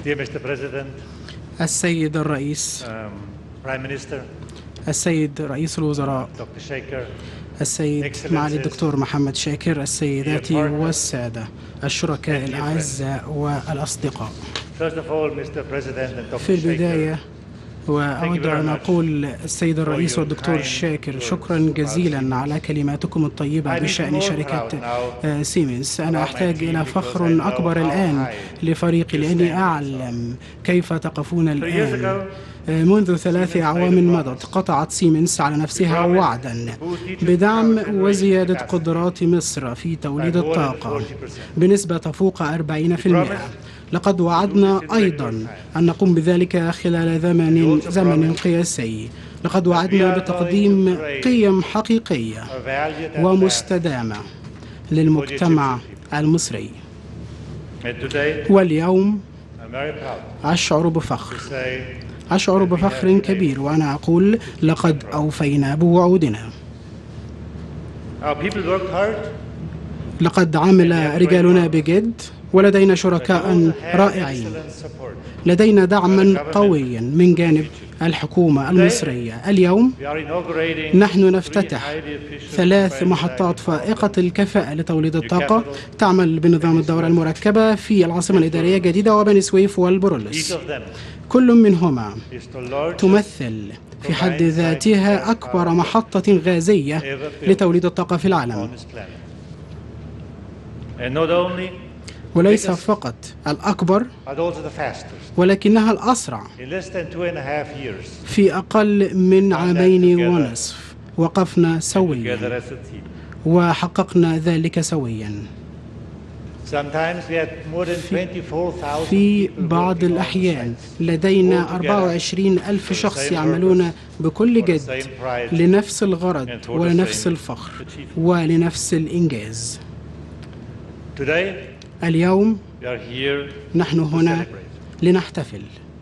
السيد الرئيس، السيد رئيس الوزراء، السيد معالي الدكتور محمد شاكر، السيدات والسادة، الشركاء الأعزاء والأصدقاء. في البداية وأود أن أقول السيد الرئيس والدكتور شاكر شكرا جزيلا على كلماتكم الطيبة بشأن شركة سيمنز. أنا أحتاج إلى فخر أكبر الآن لفريقي لأني أعلم كيف تقفون الآن. منذ 3 أعوام مضت قطعت سيمنز على نفسها وعدا بدعم وزيادة قدرات مصر في توليد الطاقة بنسبة تفوق 40%. لقد وعدنا أيضا أن نقوم بذلك خلال زمن قياسي. لقد وعدنا بتقديم قيم حقيقية ومستدامة للمجتمع المصري. واليوم أشعر بفخر كبير وأنا أقول لقد أوفينا بوعودنا. لقد عمل رجالنا بجد ولدينا شركاء رائعين. لدينا دعما قويا من جانب الحكومة المصرية. اليوم نحن نفتتح 3 محطات فائقة الكفاءة لتوليد الطاقة تعمل بنظام الدورة المركبة في العاصمة الإدارية الجديدة وبني سويف والبرولوس. كل منهما تمثل في حد ذاتها أكبر محطة غازية لتوليد الطاقة في العالم، وليس فقط الأكبر ولكنها الأسرع. في أقل من 2.5 وقفنا سويا وحققنا ذلك سويا. في بعض الأحيان لدينا 24,000 شخص يعملون بكل جد لنفس الغرض ولنفس الفخر ولنفس الإنجاز. اليوم نحن هنا لنحتفل،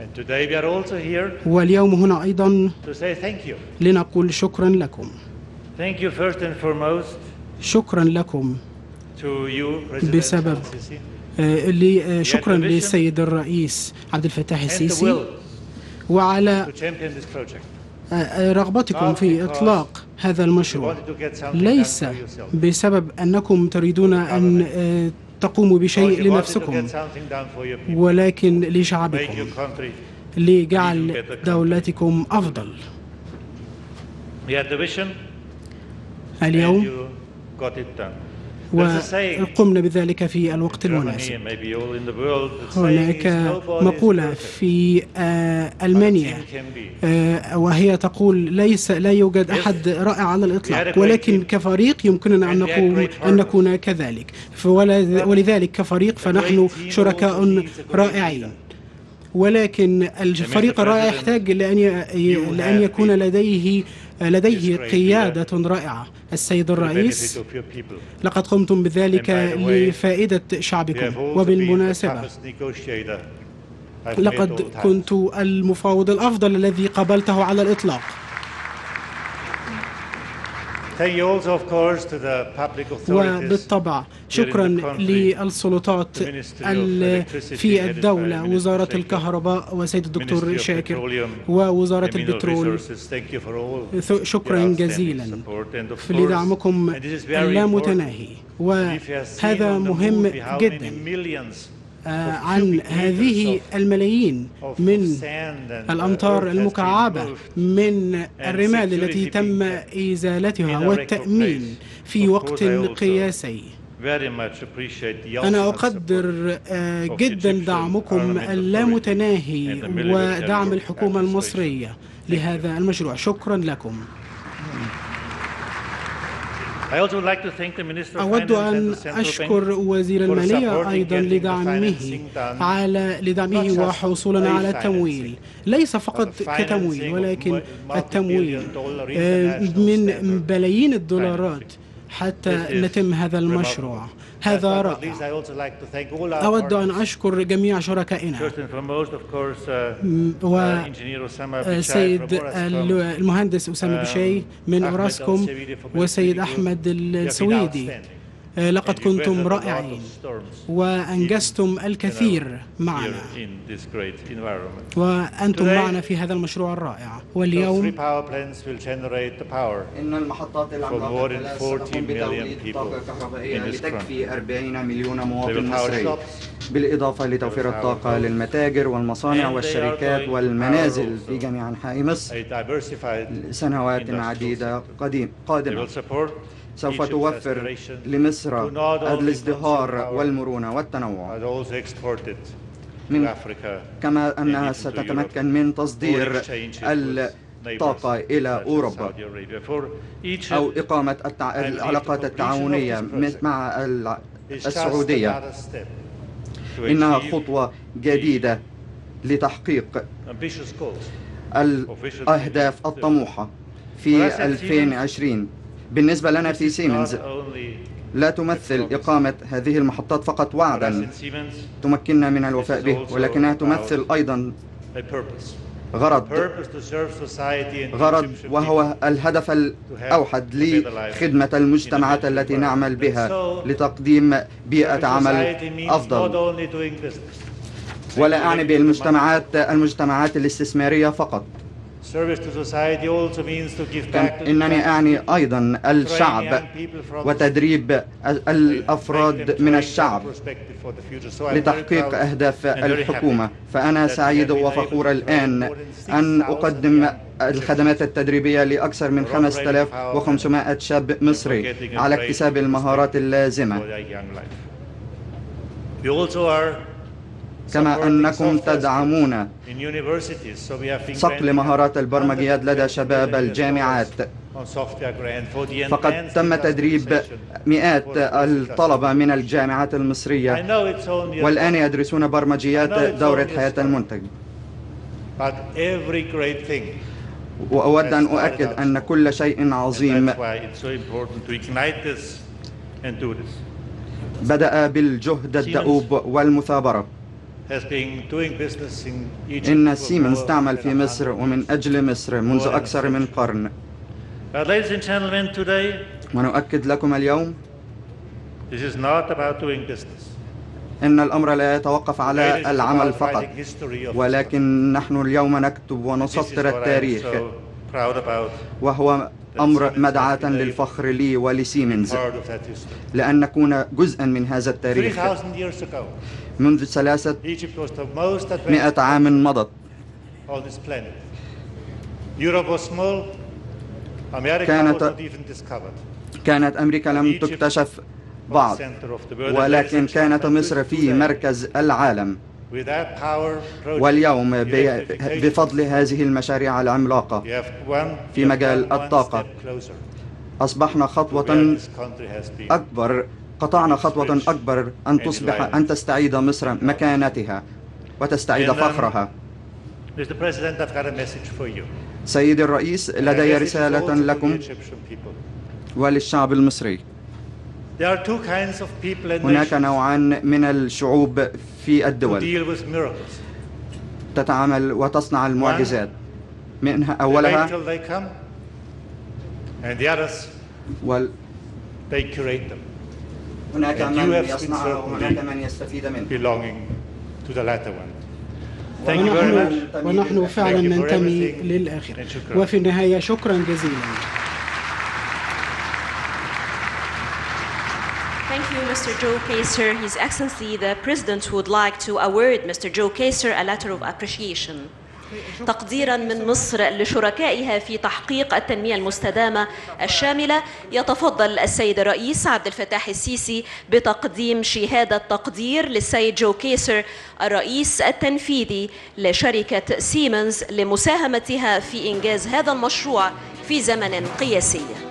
واليوم هنا أيضا لنقول شكرا لكم. شكرا لكم بسبب شكرا للسيد الرئيس عبد الفتاح السيسي وعلى رغبتكم في إطلاق هذا المشروع، ليس بسبب أنكم تريدون أن تقوموا بشيء لنفسكم ولكن لشعبكم، لجعل دولتكم أفضل. اليوم وقمنا بذلك في الوقت المناسب. هناك مقولة في ألمانيا وهي تقول لا يوجد أحد رائع على الإطلاق، ولكن كفريق يمكننا أن نكون كذلك. ولذلك كفريق فنحن شركاء رائعين، ولكن الفريق الرائع يحتاج لأن يكون لديه قيادة رائعة. السيد الرئيس، لقد قمتم بذلك لفائدة شعبكم، وبالمناسبة لقد كنت المفاوض الأفضل الذي قابلته على الإطلاق. وبالطبع شكرا للسلطات في الدولة، وزارة الكهرباء وسيد الدكتور شاكر ووزارة البترول. شكرا جزيلا لدعمكم اللامتناهي، وهذا مهم جدا. عن هذه الملايين من الأمتار المكعبة من الرمال التي تم إزالتها والتأمين في وقت قياسي. أنا أقدر جدا دعمكم اللامتناهي ودعم الحكومة المصرية لهذا المشروع. شكرا لكم. أود أن أشكر وزير المالية أيضا لدعمه وحصولنا على التمويل، ليس فقط كتمويل ولكن التمويل من بلايين الدولارات حتى نتم هذا المشروع. هذا رائع. أود أن أشكر جميع شركائنا وسيد المهندس أسامة بشاي من أوراسكوم وسيد أحمد السويدي لقد كنتم رائعين وأنجزتم الكثير معنا، وأنتم معنا في هذا المشروع الرائع. واليوم إن المحطات العملاقة ستقوم بتوليد طاقة كهربائية لتكفي 40 مليون مواطن مصري، بالإضافة لتوفير الطاقة للمتاجر والمصانع والشركات والمنازل في جميع أنحاء مصر لسنوات عديدة قادمة. سوف توفر لمصر الازدهار والمرونة والتنوع، كما أنها ستتمكن من تصدير الطاقة إلى أوروبا أو إقامة العلاقات التعاونية مع السعودية. إنها خطوة جديدة لتحقيق الأهداف الطموحة في 2020. بالنسبة لنا في سيمنز لا تمثل إقامة هذه المحطات فقط وعدا تمكننا من الوفاء به، ولكنها تمثل أيضا غرض، وهو الهدف الأوحد لخدمة المجتمعات التي نعمل بها لتقديم بيئة عمل أفضل. ولا أعني بالمجتمعات الاستثمارية فقط، إنني أعني أيضا الشعب وتدريب الأفراد من الشعب لتحقيق أهداف الحكومة. فأنا سعيد وفخور الآن أن أقدم الخدمات التدريبية لأكثر من 5500 شاب مصري على اكتساب المهارات اللازمة، كما أنكم تدعمون صقل مهارات البرمجيات لدى شباب الجامعات. فقد تم تدريب مئات الطلبة من الجامعات المصرية والآن يدرسون برمجيات دورة حياة المنتج. وأود أن أؤكد أن كل شيء عظيم بدأ بالجهد الدؤوب والمثابرة. إن سيمنز تعمل في مصر ومن أجل مصر منذ أكثر من قرن. ونؤكد لكم اليوم إن الأمر لا يتوقف على العمل فقط، ولكن نحن اليوم نكتب ونسطر التاريخ، وهو أمر مدعاة للفخر لي ولسيمنز لأن نكون جزءا من هذا التاريخ. منذ 300 عام مضت كانت أمريكا لم تكتشف بعد، ولكن كانت مصر في مركز العالم. واليوم بفضل هذه المشاريع العملاقة في مجال الطاقة أصبحنا قطعنا خطوة أكبر أن تستعيد مصر مكانتها وتستعيد فخرها. سيدي الرئيس، لدي رسالة لكم وللشعب المصري. هناك نوعان من الشعوب في الدول تتعامل وتصنع المعجزات، منها أولها هناك من يصنعها وهناك من يستفيد منها. ونحن فعلا ننتمي للآخر. وفي النهاية شكرا جزيلا. Thank you, Mr. Joe Kaser. His Excellency, the President would like to award Mr. Joe Kaser a letter of appreciation. تقديرا من مصر لشركائها في تحقيق التنمية المستدامة الشاملة، يتفضل السيد الرئيس عبد الفتاح السيسي بتقديم شهادة تقدير للسيد جو كيسر الرئيس التنفيذي لشركة سيمنز لمساهمتها في إنجاز هذا المشروع في زمن قياسي.